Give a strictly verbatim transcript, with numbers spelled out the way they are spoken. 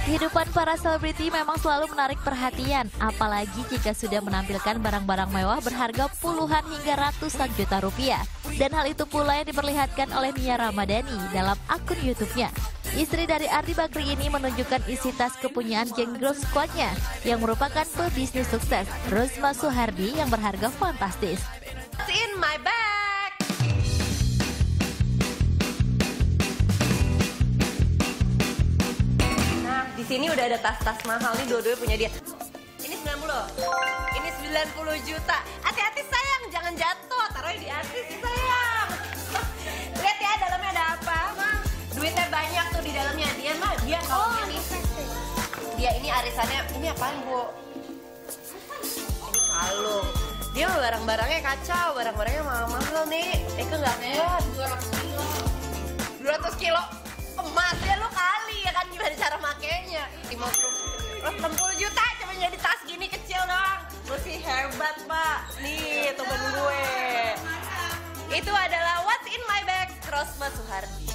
Kehidupan para selebriti memang selalu menarik perhatian, apalagi jika sudah menampilkan barang-barang mewah berharga puluhan hingga ratusan juta rupiah. Dan hal itu pula yang diperlihatkan oleh Nia Ramadhani dalam akun YouTube-nya. Istri dari Ardi Bakri ini menunjukkan isi tas kepunyaan geng Girl Squad-nya yang merupakan pebisnis sukses, Rosma Suhardi, yang berharga fantastis. What's in my bag? Nah, di sini udah ada tas-tas mahal nih, dua-duanya punya dia. Ini sembilan puluh. Ini sembilan puluh juta. Hati-hati sayang, jangan jatuh. Taruh di atas sayang. Lihat ya, dalamnya ada apa? Duitnya banyak tuh di dalamnya. Dia mah, dia kalau oh, ini dia ini arisannya, ini apaan, Bu? Ini kalung. Dia mah barang-barangnya kacau, barang-barangnya mahal-mahal nih. Eka nggak kuat. dua ratus kilo. dua ratus kilo emas ya lu kali ya kan, gimana cara makainya? lima puluh juta cuma jadi tas gini kecil doang. Lu sih hebat, Pak. Nih temen gue. Itu adalah What's in my bag, Rosma Suhardi.